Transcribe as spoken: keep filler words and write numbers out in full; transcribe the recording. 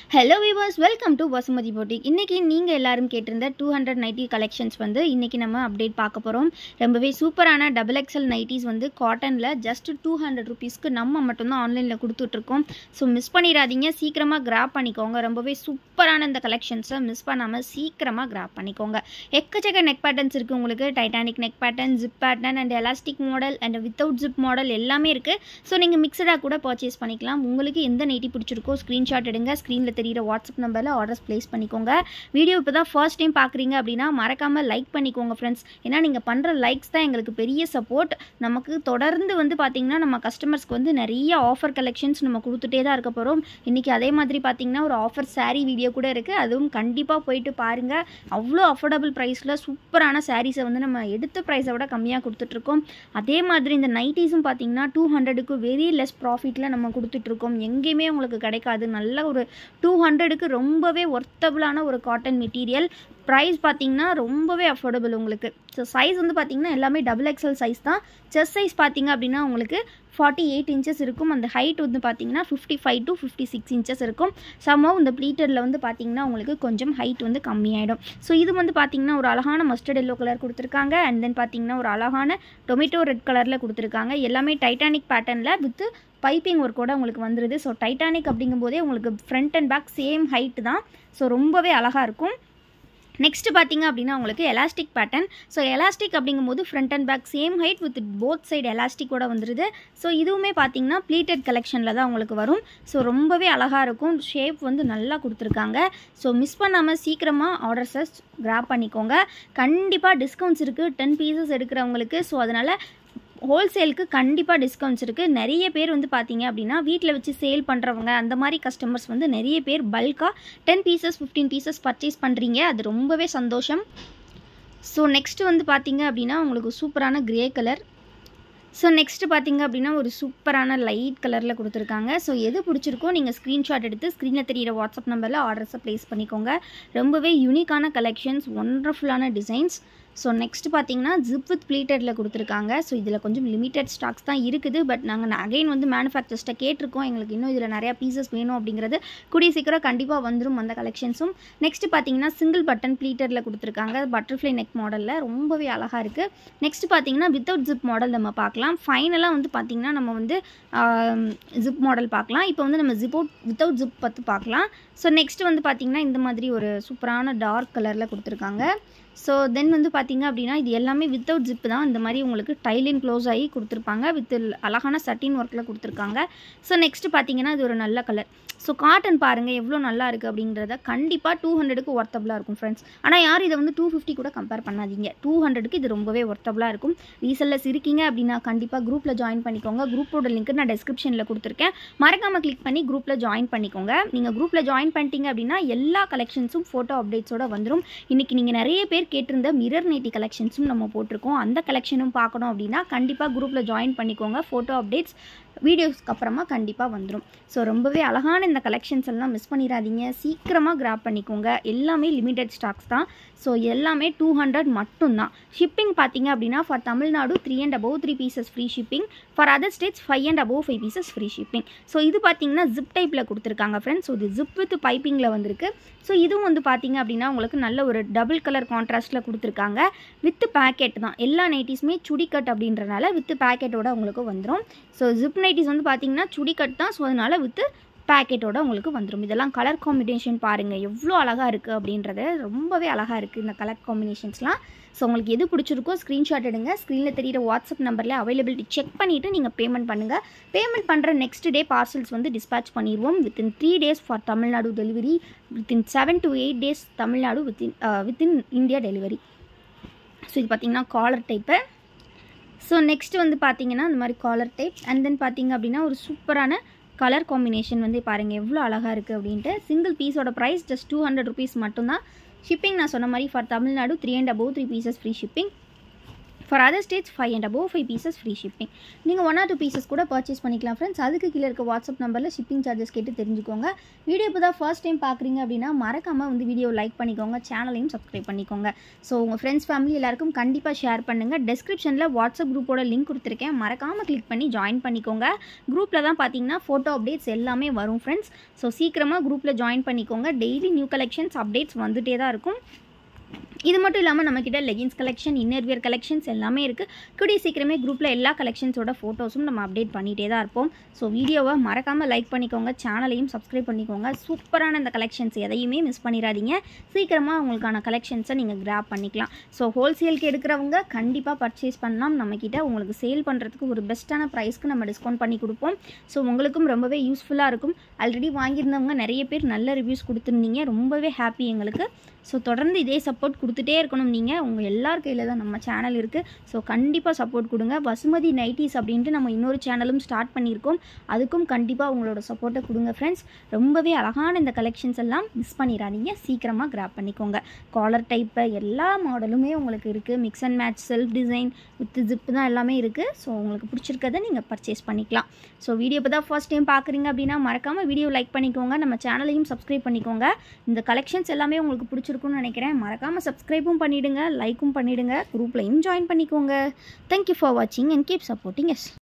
Hello viewers, welcome to Vasumati Boutique. இன்னைக்கு நீங்க எல்லாரும் கேட்டிருந்த two hundred nighty collections வந்து இன்னைக்கு நம்ம அப்டேட் பார்க்க போறோம். ரொம்பவே சூப்பரான double X L nighties வந்து காட்டன்ல just two hundred rupees க்கு நம்ம மட்டும் தான் ஆன்லைன்ல கொடுத்துட்டு இருக்கோம். சோ மிஸ் பண்ணிராதீங்க, சீக்கிரமா கிராப் பண்ணிக்கோங்க. ரொம்பவே சூப்பரான இந்த கலெக்ஷன்ஸை மிஸ் பண்ணாம சீக்கிரமா கிராப் பண்ணிக்கோங்க. எக்கச்சக்க நெக் பேட்டர்ன்ஸ் இருக்கு உங்களுக்கு. Titanic neck pattern, zip pattern and elastic model and without zip model எல்லாமே இருக்கு. சோ நீங்க மிக்ஸ்டா கூட பர்ச்சேஸ் பண்ணிக்கலாம். உங்களுக்கு எந்த நைட்டி பிடிச்சிருக்கோ ஸ்கிரீன்ஷாட் எடுங்க. ஸ்கிரீன்ல தெரியுற வாட்ஸ்அப் நம்பர்ல ஆர்டர்ஸ் பிளேஸ் பண்ணிக்கோங்க. வீடியோ இப்போ தான் ஃபர்ஸ்ட் டைம் பார்க்குறீங்க அப்படின்னா மறக்காம லைக் பண்ணிக்கோங்க ஃப்ரெண்ட்ஸ். ஏன்னா நீங்கள் பண்ணுற லைக்ஸ் தான் எங்களுக்கு பெரிய சப்போர்ட். நமக்கு தொடர்ந்து வந்து பார்த்தீங்கன்னா நம்ம கஸ்டமர்ஸ்க்கு வந்து நிறைய ஆஃபர் கலெக்ஷன்ஸ் நம்ம கொடுத்துட்டே தான் இருக்க போகிறோம். இன்றைக்கி அதே மாதிரி பார்த்தீங்கன்னா ஒரு ஆஃபர் சாரீ வீடியோ கூட இருக்குது. அதுவும் கண்டிப்பாக போயிட்டு பாருங்கள். அவ்வளோ அஃபோர்டபுள் ப்ரைஸில் சூப்பரான சாரீஸை வந்து நம்ம எடுத்த ப்ரைஸை விட கம்மியாக கொடுத்துட்ருக்கோம். அதே மாதிரி இந்த நைட்டிஸும் பார்த்தீங்கன்னா டூ ஹண்ட்ரடுக்கு வெரி லெஸ் ப்ராஃபிட்டில் நம்ம கொடுத்துட்ருக்கோம். எங்கேயுமே உங்களுக்கு கிடைக்காது. நல்ல ஒரு டூ ஹண்ட்ரடுக்கு ரொம்பவே ஒர்த்தபுளான ஒரு காட்டன் மெட்டீரியல். ப்ரைஸ் பார்த்தீங்கன்னா ரொம்பவே அஃபோர்டபுள் உங்களுக்கு. ஸோ சைஸ் வந்து பார்த்தீங்கன்னா எல்லாமே டபுள் எக்ஸ்எல் சைஸ் தான். செஸ்ட் சைஸ் பார்த்தீங்க அப்படின்னா உங்களுக்கு ஃபார்ட்டி எயிட் இன்ச்சஸ் இருக்கும். அந்த ஹைட் வந்து பார்த்தீங்கன்னா fifty five to fifty six inches இருக்கும். சமோ இந்த ப்ளீட்டரில் வந்து பார்த்தீங்கன்னா உங்களுக்கு கொஞ்சம் ஹைட் வந்து கம்மியாயிடும். ஸோ இது வந்து பார்த்தீங்கன்னா ஒரு அழகான மஸ்டர்ட் எல்லோ கலர் கொடுத்துருக்காங்க. அண்ட் தென் பார்த்தீங்கன்னா ஒரு அழகான டொமேட்டோ ரெட் கலரில் கொடுத்துருக்காங்க. எல்லாமே டைட்டானிக் பேட்டர்னில் வித் பைப்பிங் ஒர்க்கோட உங்களுக்கு வந்துடுது. ஸோ டைட்டானிக் அப்படிங்கும்போதே உங்களுக்கு front and back same height தான். ஸோ ரொம்பவே அழகாக இருக்கும். நெக்ஸ்ட் பார்த்தீங்க அப்படின்னா உங்களுக்கு எலாஸ்டிக் பேட்டர்ன். ஸோ எலாஸ்டிக் அப்படிங்கும்போது front and back same height with both side எலாஸ்டிக்கோட வந்துடுது. ஸோ இதுவுமே பார்த்தீங்கன்னா ப்ளீட்டட் கலெக்ஷனில் தான் உங்களுக்கு வரும். ஸோ ரொம்பவே அழகாக இருக்கும். ஷேப் வந்து நல்லா கொடுத்துருக்காங்க. ஸோ மிஸ் பண்ணாமல் சீக்கிரமாக ஆர்டர்ஸை கிராப் பண்ணிக்கோங்க. கண்டிப்பாக டிஸ்கவுண்ட்ஸ் இருக்குது டென் பீசஸ் எடுக்கிறவங்களுக்கு. ஸோ அதனால் ஹோல்சேலுக்கு கண்டிப்பாக டிஸ்கவுண்ட்ஸ் இருக்குது. நிறைய பேர் வந்து பார்த்தீங்க அப்படின்னா வீட்டில் வச்சு சேல் பண்ணுறவங்க அந்த மாதிரி கஸ்டமர்ஸ் வந்து நிறைய பேர் பல்காக ten pieces fifteen pieces purchase பண்ணுறீங்க. அது ரொம்பவே சந்தோஷம். ஸோ நெக்ஸ்ட்டு வந்து பார்த்தீங்க அப்படின்னா உங்களுக்கு சூப்பரான கிரே கலர். ஸோ நெக்ஸ்ட்டு பார்த்தீங்க அப்படின்னா ஒரு சூப்பரான லைட் கலரில் கொடுத்துருக்காங்க. ஸோ எது பிடிச்சிருக்கோ நீங்கள் ஸ்க்ரீன்ஷாட் எடுத்து ஸ்க்ரீனில் தெரியிற வாட்ஸ்அப் நம்பரில் ஆர்டர்ஸை ப்ளேஸ் பண்ணிக்கோங்க. ரொம்பவே யூனிக்கான கலெக்ஷன்ஸ், ஒண்டர்ஃபுல்லான டிசைன்ஸ். ஸோ நெக்ஸ்ட் பார்த்தீங்கன்னா ஜிப் வித் ப்ளீட்டடில் கொடுத்துருக்காங்க. ஸோ இதில் கொஞ்சம் லிமிட்டட் ஸ்டாக்ஸ் தான் இருக்குது. பட் நாங்கள் அகைன் வந்து மேனுஃபேக்சர்ஸ்ட்டை கேட்டிருக்கோம், எங்களுக்கு இன்னும் இதில் நிறையா பீசஸ் வேணும் அப்படிங்கிறது. கூடிய சீக்கிரம் கண்டிப்பாக வந்துடும் அந்த கலெக்ஷன்ஸும். நெக்ஸ்ட் பார்த்தீங்கன்னா சிங்கிள் பட்டன் ப்ளீட்டடில் கொடுத்துருக்காங்க. பட்டர்ஃப்ளை நெக் மாடலில் ரொம்பவே அழகாக இருக்குது. நெக்ஸ்ட் பார்த்தீங்கன்னா வித்தவுட் ஜிப் மாடல் நம்ம பார்க்கலாம். ஃபைனலாக வந்து பார்த்திங்கன்னா நம்ம வந்து ஜிப் மாடல் பார்க்கலாம். இப்போ வந்து நம்ம ஜிப் அவுட் வித்தவுட் ஜிப் பார்த்து பார்க்கலாம். ஸோ நெக்ஸ்ட் வந்து பார்த்திங்கன்னா இந்த மாதிரி ஒரு சூப்பரான டார்க் கலரில் கொடுத்துருக்காங்க. ஸோ தென் வந்து பார்த்திங்க அப்படின்னா இது எல்லாமே வித்தவுட் ஜிப்பு தான். இந்த மாதிரி உங்களுக்கு டைலின் க்ளோஸ் ஆகி கொடுத்துருப்பாங்க. வித் அழகான சட்டின் ஒர்க்கில் கொடுத்துருக்காங்க. ஸோ நெக்ஸ்ட் பார்த்திங்கன்னா இது ஒரு நல்ல கலர். ஸோ காட்டன் பாருங்கள் எவ்வளோ நல்லா இருக்குது அப்படிங்கிறத. கண்டிப்பாக டூ ஹண்ட்ரடுக்கு ஒர்த்தபுளாக இருக்கும் ஃப்ரெண்ட்ஸ். ஆனால் யார் இதை வந்து டூ ஃபிஃப்டி கூட கம்பேர் பண்ணாதீங்க. டூ ஹண்ட்ரடுக்கு இது ரொம்பவே ஒர்த்தபுளாக இருக்கும். ரீசெல்லர்ஸ் இருக்கீங்க அப்படின்னா கண்டிப்பாக குரூப்பில் ஜாயின் பண்ணிக்கோங்க. குரூப்போட லிங்க் நான் டிஸ்கிரிப்ஷனில் கொடுத்துருக்கேன். மறக்காமல் கிளிக் பண்ணி குரூப்பில் ஜாயின் பண்ணிக்கோங்க. நீங்கள் குரூப்பில் ஜாயின் பண்ணிட்டீங்க அப்படின்னா எல்லா கலெக்ஷன்ஸும் ஃபோட்டோ அப்டேட்ஸோடு வந்துடும். இன்றைக்கி நீங்கள் நிறைய பேர் கேட்டிருந்த மிரர் நைட்டி கலெக்ஷன்ஸும் நம்ம போட்டிருக்கோம். அந்த கலெக்ஷனும் பார்க்கணும் அப்படின்னா கண்டிப்பாக குரூப்பில் ஜாயின் பண்ணிக்கோங்க. ஃபோட்டோ அப்டேட்ஸ் வீடியோஸ்க்கு அப்புறமா கண்டிப்பாக வந்துடும். ஸோ ரொம்பவே அழகான இந்த கலெக்ஷன்ஸ் எல்லாம் மிஸ் பண்ணிடாதீங்க. சீக்கிரமாக கிராப் பண்ணிக்கோங்க. எல்லாமே லிமிடெட் ஸ்டாக்ஸ் தான். ஸோ எல்லாமே டூ ஹண்ட்ரட் மட்டும்தான். ஷிப்பிங் பார்த்தீங்க அப்படின்னா for Tamil Nadu three and above three pieces free shipping. For other states five and above five pieces free shipping. So இது பார்த்தீங்கன்னா ஜிப் டைப்பில் கொடுத்துருக்காங்க ஃப்ரெண்ட்ஸ். ஸோ இது ஜிப் வித் பைப்பிங்கில் வந்திருக்கு. ஸோ இதுவும் வந்து பார்த்தீங்க அப்படின்னா உங்களுக்கு நல்ல ஒரு டபுள் கலர் கான்ட்ராஸ்ட்டில் கொடுத்துருக்காங்க. வித் பேக்கெட் தான். எல்லா நைட்டிஸுமே சுடி கட் அப்படின்றனால வித் பேக்கெட்டோட உங்களுக்கு வந்துடும். ஸோ ஜிப் நைட்டிஸ் வந்து பார்த்தீங்கன்னா சுடி கட் தான். ஸோ அதனால் வித் பேக்கெட்டோட உங்களுக்கு வந்துடும். இதெல்லாம் கலர் காம்பினேஷன் பாருங்கள் எவ்வளோ அழகாக இருக்குது அப்படின்றது. ரொம்பவே அழகாக இருக்குது இந்த கலர் காம்பினேஷன்ஸ்லாம். ஸோ உங்களுக்கு எது பிடிச்சிருக்கோ ஸ்க்ரீன்ஷாட் எடுங்க. ஸ்க்ரீனில் தெரியிற வாட்ஸ்அப் நம்பரில் அவைலபிலிட்டி செக் பண்ணிவிட்டு நீங்கள் பேமெண்ட் பண்ணுங்கள். பேமெண்ட் பண்ணுற நெக்ஸ்ட் டே பார்சல்ஸ் வந்து டிஸ்பேச் பண்ணிடுவோம். Within three days for Tamil Nadu delivery. Within seven to eight days Tamil Nadu within within India delivery. So இது பார்த்திங்கன்னா காலர் டைப்பு. ஸோ நெக்ஸ்ட் வந்து பார்த்தீங்கன்னா இந்த மாதிரி காலர் டைப். அண்ட் தென் பார்த்தீங்க அப்படின்னா ஒரு சூப்பரான கலர் காம்பினேஷன் வந்து பாருங்கள் எவ்வளோ அழகாக இருக்குது அப்படின்ட்டு. சிங்கிள் பீஸோட price just two hundred rupees மட்டும்தான். ஷிப்பிங் நான் சொன்ன மாதிரி for Tamil Nadu three and above three pieces free shipping. For other states five and above five pieces free shipping. நீங்கள் ஒன் ஆர் டூ பீசஸ் கூட பர்ச்சேஸ் பண்ணிக்கலாம் ஃப்ரெண்ட்ஸ். அதுக்கு கீழே இருக்க வாட்ஸ்அப் நம்பரில் ஷிப்பிங் சார்ஜஸ் கேட்டு தெரிஞ்சுக்கோங்க. வீடியோ இப்போ தான் ஃபர்ஸ்ட் டைம் பார்க்குறீங்க அப்படின்னா மறக்காமல் வந்து வீடியோ லைக் பண்ணிக்கோங்க, சேனலையும் சப்ஸ்கிரைப் பண்ணிக்கோங்க. ஸோ உங்கள் ஃப்ரெண்ட்ஸ் ஃபேமிலி எல்லாருக்கும் கண்டிப்பாக ஷேர் பண்ணுங்கள். டிஸ்கிரிப்ஷனில் வாட்ஸ்அப் குரூப்போட லிங்க் கொடுத்துருக்கேன், மறக்காமல் கிளிக் பண்ணி ஜாயின் பண்ணிக்கோங்க. குரூப்பில் தான் பார்த்தீங்கன்னா ஃபோட்டோ அப்டேட்ஸ் எல்லாமே வரும் ஃப்ரெண்ட்ஸ். ஸோ சீக்கிரமாக குரூப்பில் ஜாயின் பண்ணிக்கோங்க. டெய்லி நியூ கலெக்ஷன்ஸ் அப்டேட்ஸ் வந்துகிட்டே தான் இருக்கும். இது மட்டும் இல்லாமல் நம்மக்கிட்ட leggings collection, inner wear collections எல்லாமே இருக்குது. கூடிய சீக்கிரமே குரூப்பில் எல்லா கலெக்ஷன்ஸோட ஃபோட்டோஸும் நம்ம அப்டேட் பண்ணிகிட்டே தான் இருப்போம். ஸோ வீடியோவை மறக்காமல் லைக் பண்ணிக்கோங்க, சேனலையும் சப்ஸ்கிரைப் பண்ணிக்கோங்க. சூப்பரான இந்த கலெக்ஷன்ஸ் எதையுமே மிஸ் பண்ணிடாதீங்க. சீக்கிரமாக உங்களுக்கான கலெக்ஷன்ஸை நீங்கள் கிராப் பண்ணிக்கலாம். ஸோ ஹோல்சேலுக்கு எடுக்கிறவங்க கண்டிப்பாக பர்ச்சேஸ் பண்ணலாம். நம்மக்கிட்ட உங்களுக்கு சேல் பண்ணுறதுக்கு ஒரு பெஸ்ட்டான ப்ரைஸ்க்கு நம்ம டிஸ்கவுண்ட் பண்ணி கொடுப்போம். ஸோ உங்களுக்கும் ரொம்பவே யூஸ்ஃபுல்லாக இருக்கும். ஆல்ரெடி வாங்கியிருந்தவங்க நிறைய பேர் நல்ல ரிவ்யூஸ் கொடுத்துருந்தீங்க, ரொம்பவே ஹாப்பி எங்களுக்கு. ஸோ தொடர்ந்து இதே சப்போர்ட் கொடுத்துட்டே இருக்கணும். நீங்கள் உங்கள் எல்லார் கையில் தான் நம்ம சேனல் இருக்குது. ஸோ கண்டிப்பாக சப்போர்ட் கொடுங்க. வசுமதி நைட்டிஸ் அப்படின்ட்டு நம்ம இன்னொரு சேனலும் ஸ்டார்ட் பண்ணியிருக்கோம். அதுக்கும் கண்டிப்பாக உங்களோட சப்போர்ட்டை கொடுங்க ஃப்ரெண்ட்ஸ். ரொம்பவே அழகான இந்த கலெக்ஷன்ஸ் எல்லாம் மிஸ் பண்ணிடாதீங்க, சீக்கிரமாக கிராப் பண்ணிக்கோங்க. காலர் டைப்பு எல்லா மாடலுமே உங்களுக்கு இருக்குது. Mix and match, self design with zip தான் எல்லாமே இருக்குது. ஸோ உங்களுக்கு பிடிச்சிருக்கதை நீங்கள் பர்ச்சேஸ் பண்ணிக்கலாம். ஸோ வீடியோ இப்போ தான் ஃபர்ஸ்ட் டைம் பார்க்குறீங்க அப்படின்னா மறக்காமல் வீடியோ லைக் பண்ணிக்கோங்க, நம்ம சேனலையும் சப்ஸ்கிரைப் பண்ணிக்கோங்க. இந்த கலெக்ஷன்ஸ் எல்லாமே உங்களுக்கு பிடிச்சிருக்கும்னு நினைக்கிறேன். மறக்காமல் சப்ஸ்கிரைபும் பண்ணிவிடுங்க, லைக்கும் பண்ணிவிடுங்க, குரூப்லையும் ஜாயின் பண்ணிக்கோங்க. தேங்க்யூ ஃபார் வாட்சிங் அண்ட் கீப் சப்போர்ட்டிங் எஸ்.